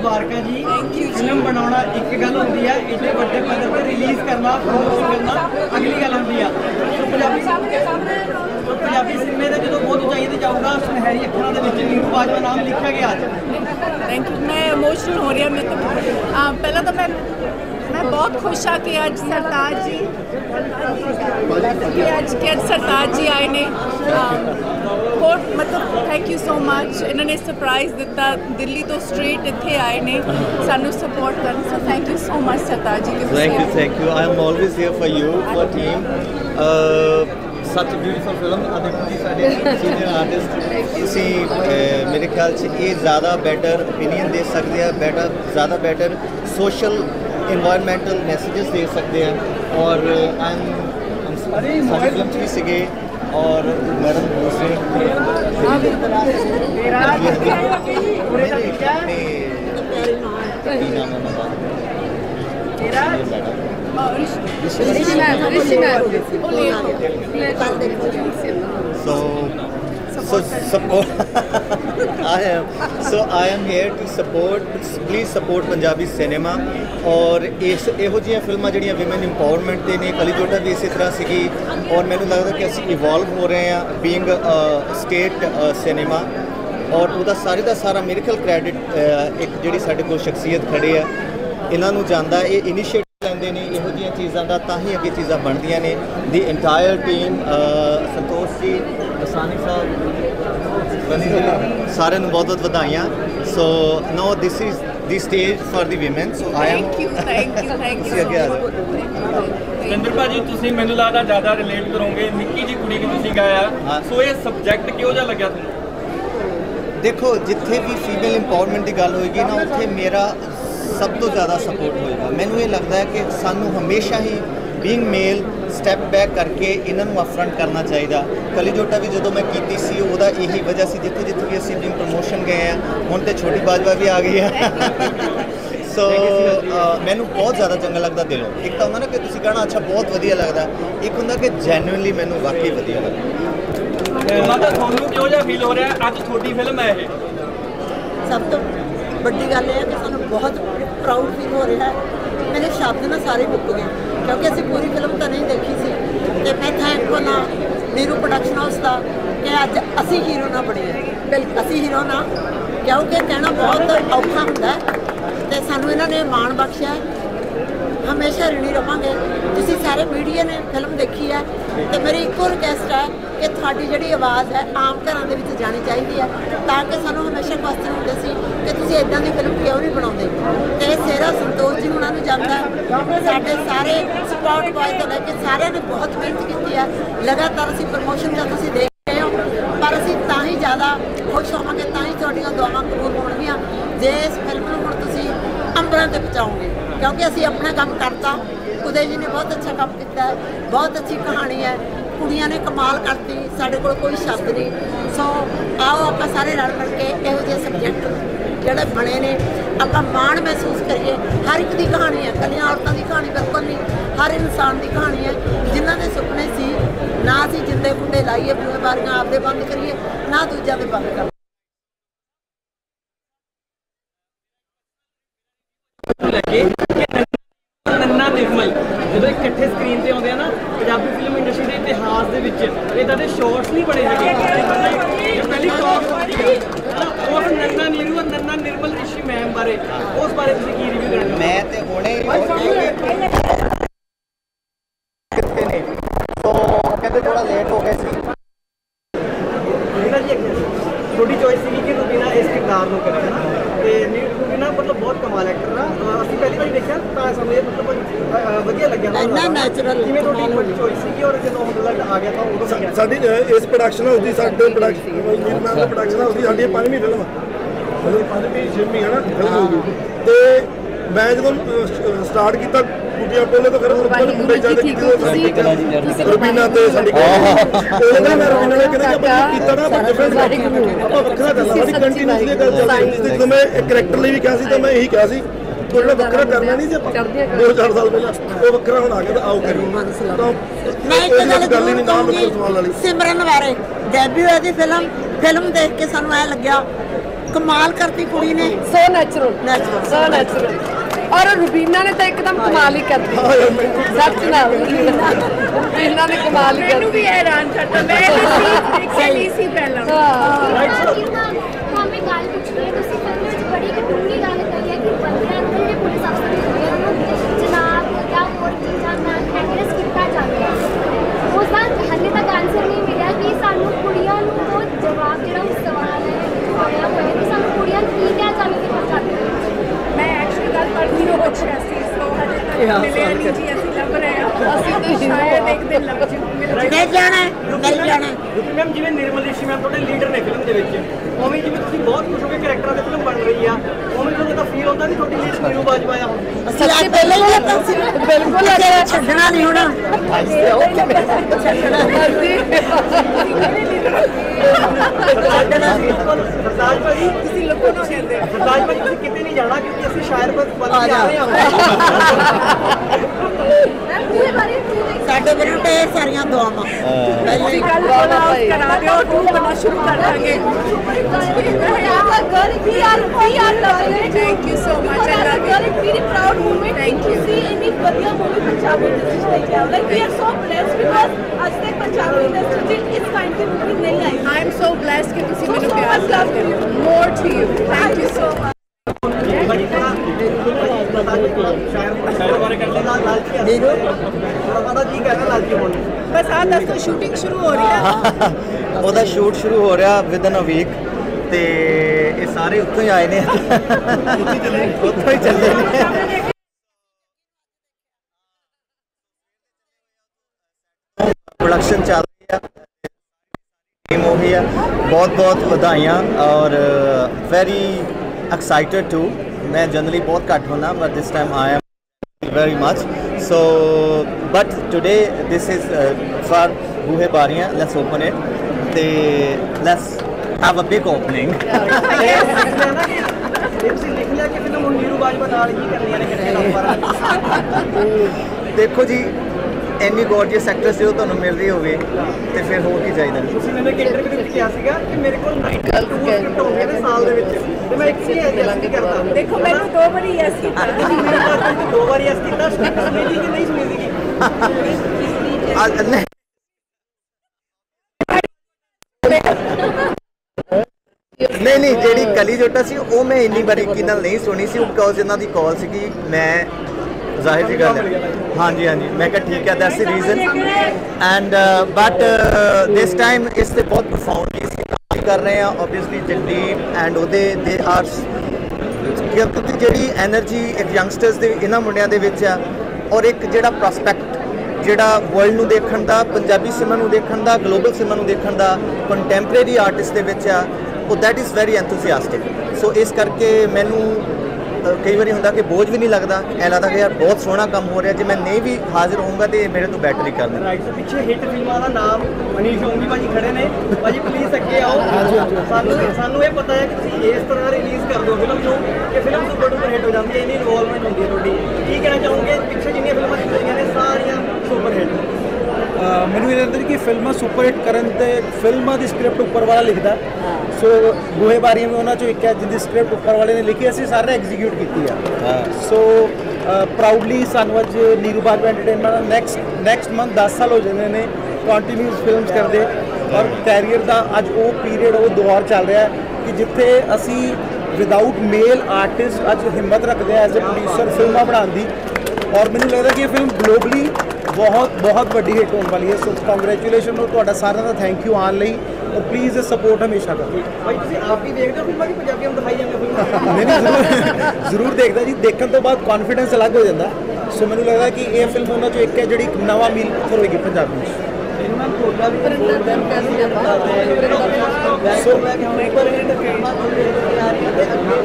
मुबारक जी। Film बनाना एक गल होंदी है, इतने बड़े पद्धर पर रिलीज करना प्रमोशन करना अगली गल होंदी है। पंजाबी सिनेमे का जो बहुत ऊंचाई ते जाऊगा, सुनहरी अखरों के नीरू बाजवा नाम लिखा गया आज। Thank you. मैं इमोशनल हो रही हूँ। मैं तो पहला तो मैं बहुत खुश हाँ कि अज सरताज जी सरताज जी आए ने बहुत मतलब थैंक यू सो मच। इन्होंने सरप्राइज़ दिता, दिल्ली तो स्ट्रेट इत्थे आए ने सानू सपोर्ट करन। So thank you so much Sartaj ji. Thank you I am always here for you for team. Such beautiful film Aditya साडे सीनियर आर्टिस्ट ਤੁਸੀਂ मेरे ख्याल से ये ज़्यादा बैटर ओपीनियन दे सकते हैं, ज़्यादा बैटर सोशल इन्वायरमेंटल मैसेजेस दे सकते हैं। और सारी फिल्म भी सीगे और मैडम दूसरे So support I am here to support, please support Punjabi cinema। और इस ਇਹੋ ਜਿਹੀਆਂ ਫਿਲਮਾਂ ਜਿਹੜੀਆਂ ਵਿਮਨ ਇੰਪਾਵਰਮੈਂਟ ਦੇ ਨੇ, ਕਲੀ ਜੋਟਾ ਵੀ ਇਸੇ ਤਰ੍ਹਾਂ ਸੀਗੀ। और ਮੈਨੂੰ ਲੱਗਦਾ ਕਿ ਅਸੀਂ ਇਵੋਲਵ ਹੋ ਰਹੇ ਹਾਂ ਬੀਇੰਗ ਸਟੇਟ ਸਿਨੇਮਾ। और ਉਹਦਾ ਸਾਰੇ ਦਾ ਸਾਰਾ ਮੇਰੇ ਖਿਆਲ ਕ੍ਰੈਡਿਟ ਇੱਕ ਜਿਹੜੀ ਸਾਡੇ ਕੋਲ ਸ਼ਖਸੀਅਤ ਖੜੇ ਆ ਇਹਨਾਂ ਨੂੰ ਜਾਂਦਾ। ਇਹ ਇਨੀਸ਼ੀਏਟਿਵ ਲੈਂਦੇ ਨੇ ਇਹੋ ਜਿਹੀਆਂ ਚੀਜ਼ਾਂ ਦਾ, ਤਾਂ ਹੀ ਅੱਗੇ ਚੀਜ਼ਾਂ ਬਣਦੀਆਂ ਨੇ। The entire team, Santosh ji, ਅਸਾਨੀ ਸਾਹਿਬ, ਸਾਰਿਆਂ ਨੂੰ ਬਹੁਤ ਬਹੁਤ ਵਧਾਈਆਂ। So now this is the stage for the women. So I am thank you ਅੱਗੇ ਆ ਜਾਓ। ਸਿੰਦਰ ਭਾਜੀ ਤੁਸੀਂ ਮੈਨੂੰ ਲੱਗਦਾ ਜ਼ਿਆਦਾ ਰਿਲੇਟ ਕਰੋਗੇ, ਨਿੱਕੀ ਜੀ ਕੁੜੀ ਨੂੰ ਤੁਸੀਂ ਗਾਇਆ, ਸੋ ਇਹ ਸਬਜੈਕਟ ਕਿਹੋ ਜਿਹਾ ਲੱਗਿਆ ਤੁਹਾਨੂੰ? देखो जिथे भी फीमेल इंपावरमेंट की गल होएगी ना, उत्थे मेरा सब तो ज़्यादा सपोर्ट होएगा। मैनू ये लगता है कि सानू हमेशा ही बीइंग मेल स्टैप बैक करके इन्हों अपफ्रंट करना चाहिए। कली जोटा भी जो मैं की सी वह यही वजह से जिथे जिथे भी असीं प्रमोशन गए हैं, हुण तो छोटी बाजवा भी आ गई है। सो मैनू बहुत ज़्यादा चंगा लगता दिलों। एक तो होंदा ना कि तुसीं कहना अच्छा बहुत वधिया लगता, एक होंदा कि जैनुअनली मैनू वाकई वधिया लगता। माता ਤੁਹਾਨੂੰ ਕਿਹੋ ਜਿਹਾ ਫੀਲ ਹੋ ਰਿਹਾ ਅੱਜ ਤੁਹਾਡੀ ਫਿਲਮ ਹੈ ਇਹ? ਸਭ ਤੋਂ ਵੱਡੀ ਗੱਲ ਇਹ ਹੈ ਕਿ ਸਾਨੂੰ ਬਹੁਤ ਪ੍ਰਾਊਡ ਫੀਲ ਹੋ ਰਿਹਾ ਹੈ। ਮੇਰੇ ਸ਼ਬਦ ਨਾ ਸਾਰੇ ਮੁੱਕ ਗਏ ਕਿਉਂਕਿ ਅਸੀਂ ਪੂਰੀ ਫਿਲਮ ਤਾਂ ਨਹੀਂ ਦੇਖੀ ਸੀ। ਤੇ ਮੈਂ ਥੈਂਕਫੁਲ ਹਾਂ ਨੀਰੂ ਪ੍ਰੋਡਕਸ਼ਨ ਹਾਊਸ ਦਾ ਕਿ ਅੱਜ ਅਸੀਂ ਹੀਰੋ ਨਾ ਬਣੇ। ਬਿਲਕੁਲ ਅਸੀਂ ਹੀਰੋ ਨਾ, ਕਿਉਂਕਿ ਕਹਿਣਾ ਬਹੁਤ ਔਖਾ ਹੁੰਦਾ ਤੇ ਸਾਨੂੰ ਇਹਨਾਂ ਨੇ ਮਾਣ ਬਖਸ਼ਿਆ। ਹਮੇਸ਼ਾ ਰਿਣੀ ਰਵਾਂਗੇ। ਤੁਸੀਂ ਸਾਰੇ ਮੀਡੀਆ ਨੇ ਫਿਲਮ ਦੇਖੀ ਹੈ ਤੇ ਮੇਰੀ ਇੱਕੋ ਰਿਕੁਐਸਟ ਹੈ ਕਿ ਤੁਹਾਡੀ ਜਿਹੜੀ ਆਵਾਜ਼ ਹੈ ਆਮ ਘਰਾਂ ਦੇ ਵਿੱਚ ਜਾਣੀ ਚਾਹੀਦੀ ਹੈ, ਤਾਂ ਕਿ ਸਾਨੂੰ ਹਮੇਸ਼ਾ ਕੁਐਸਚਨ ਹੁੰਦੇ ਸੀ ਕਿ ਤੁਸੀਂ ਇਦਾਂ ਦੀ ਫਿਲਮ ਕਿਉਂ ਨਹੀਂ ਬਣਾਉਂਦੇ। ਤੇ ਸੇਰਾ ਸੰਤੋਸ਼ ਜੀ ਹੁਣਾਂ ਨੂੰ ਜਾਂਦਾ, ਸਾਡੇ ਸਾਰੇ ਸਪੋਰਟ ਬॉयਜ਼ ਤੋਂ ਲੈ ਕੇ ਸਾਰਿਆਂ ਨੇ ਬਹੁਤ ਮਿਹਨਤ ਕੀਤੀ ਹੈ। ਲਗਾਤਾਰ ਅਸੀਂ ਪ੍ਰਮੋਸ਼ਨ ਦਾ ਤੁਸੀਂ ਦੇਖ ਰਹੇ ਹੋ, ਪਰ ਅਸੀਂ ਤਾਂ ਹੀ ਜ਼ਿਆਦਾ ਖੁਸ਼ ਹੋਵਾਂਗੇ, ਤਾਂ ਹੀ ਤੁਹਾਡੀਆਂ ਦੁਆਵਾਂ ਕਬੂਲ ਹੋਣਗੀਆਂ ਜੇ ਇਸ ਫਿਲਮ ਨੂੰ ਹੁਣ ਤੁਸੀਂ ਅੰਬਰਾਂ ਤੇ ਪਹੁੰਚਾਓਗੇ। क्योंकि असी अपना काम करता, उदय जी ने बहुत अच्छा काम किया, बहुत अच्छी कहानी है, कुड़ियां ने कमाल करती, साढ़े को कोई शब्द नहीं। सो आओ आप सारे रल मिल के इहो जिहे सब्जैक्ट जोड़े बने ने आप माण महसूस करिए। हर एक की कहानी है, कलियां औरतों की कहानी बिल्कुल नहीं, हर इंसान की कहानी है जिन्हों के सुपने सी ना असी जिंदे गुंडे लाइए, जिम्मेवारियां आपदे बंद करिए, ना दूजा दे बंद करिए। ਨੰਨਾ ਨਿਰਮਲ ਜਦੋਂ ਇਕੱਠੇ ਸਕਰੀਨ ਤੇ ਆਉਂਦੇ ਆ ਨਾ, ਪੰਜਾਬੀ ਫਿਲਮ ਇੰਡਸਟਰੀ ਦੇ ਇਤਿਹਾਸ ਦੇ ਵਿੱਚ ਇਦਾਂ ਦੇ ਸ਼ਾਰਟਸ ਨਹੀਂ ਬਣੇ ਹੈਗੇ। ਪਹਿਲੀ ਟਾਕ ਹੁੰਦੀ ਹੈ ਉਸ ਨੰਨਾ ਨੀਰੂ ਔਰ ਨੰਨਾ ਨਿਰਮਲ ਰਿਸ਼ੀ ਮੈਮ ਬਾਰੇ, ਉਸ ਬਾਰੇ ਤੁਸੀਂ ਕੀ ਰਿਵਿਊ ਕਰਨਾ? मैं तो हुणे कितने ने तो कहते थोड़ा लेट हो गए सी। थोड़ी चॉइस थी कि रुबीना इस किरदार को करे ना, ਤੇ रुबीना मतलब बहुत कमाल एक्टर ना। ਅਸੀਂ ਪਹਿਲੀ ਵਾਰ ਦੇਖਿਆ ਤਾਂ ਸਾਨੂੰ ਇਹ ਮਤਲਬ ਵਧੀਆ ਲੱਗਿਆ। ਇੰਨਾ ਨੈਚੁਰਲ ਕਿਵੇਂ ਤੁਹਾਡੀ ਚੋਇਸ ਸੀਗੀ ਔਰ ਜਦੋਂ ਰਿਜ਼ਲਟ ਆ ਗਿਆ ਤਾਂ ਉਦੋਂ ਸਾਡੀ ਇਸ ਪ੍ਰੋਡਕਸ਼ਨ ਹਾਊਸ ਦੀ ਸਾਡੇ ਪ੍ਰੋਡਕਸ਼ਨ ਹਾਊਸ ਦੀ ਸਾਡੀ 5ਵੀਂ ਫਿਲਮ ਆ, ਮਤਲਬ 5ਵੀਂ 6ਵੀਂ ਹੈ ਨਾ ਫਿਲਮ ਹੋ ਗਈ। ਤੇ ਮੈਂ ਜਦੋਂ ਸਟਾਰਟ ਕੀਤਾ ਕੁਟੀਆਂ ਪਹਿਲੇ ਤਾਂ ਫਿਰ ਮੁੰਡੇ ਚਾਹਦੇ ਕਿ ਰੁਬੀਨਾ ਤੇ ਸਾਡੀ ਉਹਦੇ ਨਾਲ ਮੈਂ ਰੁਬੀਨਾ ਨੇ ਕਹਿੰਦਾ ਆਪਾਂ ਕੀਤਾ ਨਾ ਆਪਾਂ ਡਿਫਰੈਂਟ ਆਪਾਂ ਵੱਖਰਾ ਕਰਨਾ, ਸਾਡੀ ਕੰਟੀਨਿਊਸਲੀ ਗੱਲ ਚੱਲਦੀ ਸੀ। ਜਦੋਂ ਮੈਂ ਇੱਕ ਕਰੈਕਟਰ ਲਈ ਵੀ ਕਿਹਾ ਸੀ ਤਾਂ ਮੈਂ ਇਹੀ ਕਿਹਾ ਸੀ तो जो वक्रा करना नहीं जी 2-4 साल पहले वो वक्रा हुण आ गया आओ करिए। मैं एक गल नहीं कहूँगी सिमरन बारे डेब्यू है फिल्म देख के सानू ऐ लग्या ਕਮਾਲ ਕਰਤੀ ਕੁੜੀ ਨੇ ਸੋ ਨੈਚੁਰਲ ਸੋ ਨੈਚੁਰਲ और रुबीना ने तो एकदम कमाल ही कर दी सच ना रुबीना ने कमाल ही कर दी हैरान करता मैं नहीं सी पहला हमें गाल पूछ रहे हैं तो फिल्म में बड़ी एक डूंगी गाल करी है कि बंदे अंदर ਜਿਹੜੇ ਪੁਲਿਸ ਅਫਸਰ ਹੁੰਦੇ ਹਨ ਜਨਾਬ ਜਾਂ ਹੋਰ ਚੀਜ਼ਾਂ ਨਾਲ ਐਡਰੈਸ ਕੀਤਾ ਜਾਂਦਾ ਹੈ ਉਸ ਦਾ ਹਾਲੇ ਤੱਕ ਆਨਸਰ ਨਹੀਂ ਮਿਲਿਆ ਕਿ ਸਾਨੂੰ ਕੁੜੀਆਂ ਨੂੰ ਉਹ ਜਵਾਬ ਜਿਹੜਾ ਉਸ ਸਵਾਲ ਹੈ ਹੋਇਆ ਹੋਇਆ ਕਿ ਸਾਨੂੰ ਕੁੜੀਆਂ ਨੂੰ ਕੀ ਕਿਹਾ ਜਾਵੇ ਕਿ ਪੰਜਾਬੀ मैं एक्चुअली गल पढ़ती हूँ कुछ ऐसी तो हजे तक मिले नहीं जी ऐसी लग रहे हैं ਅਸੀਂ तो शायद एक दिन लग जी ਨਹੀਂ ਜਾਣਾ ਨਹੀਂ ਜਾਣਾ ਰੂਪੀ ਮੈਮ ਜਿਵੇਂ ਨਿਰਮਲ ਰਿਸ਼ੀ ਮੈਮ ਤੁਹਾਡੇ ਲੀਡਰ ਨੇ ਫਿਲਮ ਦੇ ਵਿੱਚ ਉਵੇਂ ਜਿਵੇਂ ਤੁਸੀਂ ਬਹੁਤ ਖੁਸ਼ ਹੋ ਕੇ ਕਰੈਕਟਰਾਂ ਦੇ ਫਿਲਮ ਬਣ ਰਹੀ ਆ ਉਵੇਂ ਤੁਹਾਨੂੰ ਤਾਂ ਫੀਲ ਹੁੰਦਾ ਨਹੀਂ ਤੁਹਾਡੀ ਲੀਡ ਨੀਰੂ ਬਾਜਵਾ ਆ ਹੁਣ ਅਸੀਂ ਅੱਜ ਪਹਿਲਾਂ ਹੀ ਆਪਾਂ ਬਿਲਕੁਲ ਛੱਡਣਾ ਨਹੀਂ ਹੋਣਾ ਸਰਤਾਜ ਭਾਜੀ ਤੁਸੀਂ ਲੋਕਾਂ ਨੂੰ ਕਹਿੰਦੇ ਸਰਤਾਜ ਭਾਜੀ ਤੁਸੀਂ ਕਿਤੇ ਨਹੀਂ ਜਾਣਾ ਕਿਉਂਕਿ ਅਸੀਂ ਸ਼ਾਇਰ ਬਸ ਬਣ ਕੇ ਆ ਰਹੇ ਹਾਂ ਪੂਰੇ ਬਾਰੇ ਸਾਡੇ ਵੱਲੋਂ ਤੇ ਇਹ ਸਾਰੀਆਂ ਦੁਆਵਾਂ ਅਸੀਂ ਕੱਲ ਕਰਾ ਦਿਓ ਟੂ ਬਣਾ ਸ਼ੁਰੂ ਕਰ ਦਾਂਗੇ thank you so much and very proud moment Thank to you. see any ਵਧੀਆ movie Punjabi industry like that. Like we are so blessed because ਅੱਜ ਤੱਕ Punjabi industry ਚ ਇਸ kind ਦੀ movie ਨਹੀਂ ਆਈ. I am so blessed ਕਿ ਤੁਸੀਂ ਮੈਨੂੰ So ਪਿਆਰ much love ਕਰਦੇ to ਹੋ you. more to you thank you so much ਸ਼ਾਇਰ ਬਾਰੇ ਕਰਦੇ ਨਾਲ ਲਾਲਚੀ ਨੀਰੂ ਥੋੜਾ ਪਤਾ ਕੀ ਕਹਿਣਾ ਲਾਲਚੀ ਹੋਣ ਬਸ ਆ ਦੱਸੋ ਸ਼ੂਟਿੰਗ ਸ਼ੁਰੂ ਹੋ ਰਹੀ ਹੈ ਉਹਦਾ ਸ਼ੂਟ ਸ਼ੁਰੂ ਹੋ ਰਿਹਾ ਵਿਦਨ ਅ ਵੀਕ ਤੇ ਇਹ ਸਾਰੇ ਉੱਥੋਂ ਹੀ ਆਏ ਨੇ ਉੱਥੋਂ ਹੀ ਚੱਲੇ ਨੇ ਪ੍ਰੋਡਕਸ਼ਨ ਚੱਲ ਰਹੀ ਆ ਟੀਮ ਹੋ ਗਈ ਆ ਬਹੁਤ ਬਹੁਤ ਵਧਾਈਆਂ ਔਰ ਵੈਰੀ ਐਕਸਾਈਟਡ ਟੂ ਮੈਂ ਜਨਰਲੀ ਬਹੁਤ ਘੱਟ ਹੁੰਦਾ but this time I am very much so but today this is for Buhe Bariyan. Let's open it let's have a big opening ਤੁਸੀਂ ਲਿਖ ਲਿਆ ਕਿ ਫਿਲਮ ਹੁਣ ਨੀਰੂ ਬਾਜਵਾ ਨਾਲ ਹੀ ਕਰਨੀਆਂ ਨੇ ਇਕੱਠੇ ਕੰਮ ਪਰ ਦੇਖੋ ਜੀ ਇੰਨੀ ਗੋਰਜੀਅਸ ਐਕਟਰਸ ਜਦੋਂ ਤੁਹਾਨੂੰ ਮਿਲ ਰਹੀ ਹੋਵੇ ਤੇ ਫਿਰ ਹੋਰ ਕੀ ਚਾਹੀਦਾ ਤੁਸੀਂ ਮੈਨੂੰ ਇੱਕ ਇੰਟਰਵਿਊ ਵਿੱਚ ਕਿਹਾ ਸੀਗਾ ਕਿ ਮੇਰੇ ਕੋਲ 92 ਸਕ੍ਰਿਪਟ ਹੋ ਗਏ ਨੇ ਸਾਲ ਦੇ ਵਿੱਚ ਤੇ ਮੈਂ ਇੱਕ ਹੀ ਐਡਜਸਟ ਨਹੀਂ ਕਰਦਾ ਦੇਖੋ ਮੈਨੂੰ ਦੋ ਵਾਰੀ ਯੈਸ ਕੀਤਾ ਦੋ ਵਾਰੀ ਐਸ ਕੀਤਾ ਸਕ੍ਰਿਪਟ ਸੁਣੀ ਸੀ ਕਿ ਨਹੀਂ ਸੁਣੀ ਸੀਗੀ ਨਹੀਂ ਜਿਹੜੀ ਕਲੀ ਜੋਟਾ ਸੀ ਉਹ ਮੈਂ ਇੰਨੀ ਬਾਰੀਕੀ ਨਾਲ ਨਹੀਂ ਸੁਣੀ ਸੀ ਬਿਕੋਜ਼ ਇਹਨਾਂ ਦੀ ਕਾਲ ਸੀਗੀ ਮੈਂ ਜ਼ਾਹਿਰ ਜੀ ਗੱਲ ਹੈ ਹਾਂਜੀ ਮੈਂ ਕਿਹਾ ਠੀਕ ਹੈ that's the reason and but this time ਇਸ ਤੇ ਬਹੁਤ ਪ੍ਰੋਫਾਊਂਡਲੀ ਅਸੀਂ ਕਰ ਰਹੇ ਹਾਂ ਆਬਵੀਅਸਲੀ ਜਗਦੀਪ ਐਂਡ ਉਹਦੇ ਦੇ ਆਰ ਕਿਉਂਕਿ ਜਿਹੜੀ એનર્ਜੀ ਇੱਕ ਯੰਗਸਟਰਸ ਦੇ ਇਹਨਾਂ ਮੁੰਡਿਆਂ ਦੇ ਵਿੱਚ ਆ ਔਰ ਇੱਕ ਜਿਹੜਾ ਪ੍ਰੋਸਪੈਕਟ ਜਿਹੜਾ ਵਰਲਡ ਨੂੰ ਦੇਖਣ ਦਾ ਪੰਜਾਬੀ ਸਿਨੇਮਾ ਨੂੰ ਦੇਖਣ ਦਾ ਗਲੋਬਲ ਸਿਨੇਮਾ ਨੂੰ ਦੇਖਣ ਦਾ ਕੰਟੈਂਪਰੇਰੀ ਆਰਟਿਸਟ ਦੇ ਵਿੱਚ ਆ ਉਹ that is very enthusiastic so ਇਸ ਕਰਕੇ ਮੈਨੂੰ ਕਈ ਵਾਰੀ ਹੁੰਦਾ ਕਿ ਬੋਝ ਵੀ ਨਹੀਂ ਲੱਗਦਾ ਐਂ ਲੱਗਦਾ ਕਿ ਯਾਰ ਬਹੁਤ ਸੋਹਣਾ ਕੰਮ ਹੋ ਰਿਹਾ ਜੇ ਮੈਂ ਨਹੀਂ ਵੀ ਹਾਜ਼ਰ ਹੋਊਂਗਾ ਤੇ ਮੇਰੇ ਤੋਂ ਬੈਟਰ ਹੀ ਕਰਨਾ ਰਾਈਟ ਤੋਂ ਪਿੱਛੇ ਹਿੱਟ ਫਿਲਮਾਂ ਦਾ ਨਾਮ ਮਨੀਸ਼ ਓਂਗੀ ਭਾਜੀ ਖੜੇ ਨੇ ਭਾਜੀ ਪਲੀਜ਼ ਅੱਗੇ ਆਓ ਸਾਨੂੰ ਇਹ ਪਤਾ ਹੈ ਕਿ ਤੁਸੀਂ ਇਸ ਤਰ੍ਹਾਂ ਰਿਲੀਜ਼ ਕਰ ਦਿਓ ਫਿਲਮ ਨੂੰ ਕਿ ਫਿਲਮ ਸੁਪਰ ਡੂਪਰ ਹਿੱਟ ਹੋ ਜਾਂਦੀ ਹੈ ਇੰਨੀ ਇਨਵੋਲਵਮੈਂਟ ਹੁੰਦੀ ਹੈ ਤੁਹਾਡੀ ਕੀ ਕਹਿਣਾ ਚਾਹੋਗੇ ਪਿੱਛੇ ਜਿੰਨੀਆਂ ਫਿਲਮਾਂ ਨਿਕਲੀਆਂ ਨੇ ਸਾਰੀਆਂ ਸੁਪਰ ਹਿੱਟ ਮੈਨੂੰ ਇਹ ਲੱਗਦਾ ਕਿ ਫਿਲਮਾਂ ਸੁਪਰ ਹਿੱਟ ਕਰਨ ਤੇ ਫਿਲਮਾਂ ਦੀ ਸਕ੍ਰਿਪਟ ਉੱਪਰ ਵਾਲਾ ਲਿਖਦਾ ਸੋ ਬੂਹੇ ਬਾਰੀਆਂ ਵੀ ਉਹਨਾਂ ਚੋਂ ਇੱਕ ਹੈ ਜਿਹਦੀ ਸਕ੍ਰਿਪਟ ਉੱਪਰ ਵਾਲੇ ਨੇ ਲਿਖੀ ਅਸੀਂ ਸਾਰੇ ਐਗਜ਼ੀਕਿਊਟ ਕੀਤੀ ਆ ਸੋ ਪ੍ਰਾਊਡਲੀ ਸਾਨੂੰ ਅੱਜ Neeru Bajwa entertainment next month 10 ਸਾਲ ਹੋ ਜਾਣੇ ਨੇ ਕੰਟੀਨਿਊਸ ਫਿਲਮਸ ਕਰਦੇ ਔਰ ਕੈਰੀਅਰ ਦਾ ਅੱਜ ਉਹ ਪੀਰੀਅਡ ਉਹ ਦੌਰ ਚੱਲ ਰਿਹਾ ਕਿ ਜਿੱਥੇ ਅਸੀਂ ਵਿਦਆਊਟ ਮੇਲ ਆਰਟਿਸਟ ਅੱਜ ਹਿੰਮਤ ਰੱਖਦੇ ਆ ਐਜ਼ ਅ ਪ੍ਰੋਡਿਊਸਰ ਫਿਲਮਾਂ ਬਣਾਉਣ ਦੀ ਔਰ ਮੈਨੂੰ ਲੱਗਦਾ ਕਿ ਇਹ ਫਿਲਮ ਗਲੋਬਲੀ ਬਹੁਤ ਵੱਡੀ ਹਿੱਟ ਹੋਣ ਵਾਲੀ ਹੈ ਸੋ ਕੰਗ੍ਰੈਚੁਲੇਸ਼ਨ ਔਰ ਤੁਹਾਡਾ ਸਾਰਿਆਂ ਦਾ ਥੈਂਕ ਯੂ ਆਉਣ ਲਈ ਔਰ ਪਲੀਜ਼ ਇਹ ਸਪੋਰਟ ਹਮੇਸ਼ਾ ਕਰੋ ਭਾਈ ਤੁਸੀਂ ਆਪ ਵੀ ਦੇਖਦੇ ਹੋ ਫਿਲਮਾਂ ਕਿ ਪੰਜਾਬੀਆਂ ਨੂੰ ਦਿਖਾਈ ਜਾਂਦੇ ਫਿਲਮਾਂ ਨਹੀਂ ਜ਼ਰੂਰ ਦੇਖਦਾ ਜੀ ਦੇਖਣ ਤੋਂ ਬਾਅਦ ਕੌਨਫੀਡੈਂਸ ਅਲੱਗ ਹੋ ਜਾਂਦਾ ਸੋ ਮੈਨੂੰ ਲੱਗਦਾ ਕਿ ਇਹ ਫਿਲਮ ਉਹਨਾਂ ਚੋਂ ਇੱਕ ਹੈ ਜਿਹੜੀ ਨਵਾਂ ਮੀਲ ਪੱਥਰ ਹੋਏਗੀ ਪੰਜਾਬੀ ਵਿੱਚ ਇਹਨਾਂ ਨੂੰ ਕੋਲਾ ਵੀ ਸੋ ਮੈਂ ਕਿ ਉੱਪਰ ਹਿੱਟ ਫਿਲਮਾਂ ਤੋਂ ਆ ਰਹੀਆਂ ਤੇ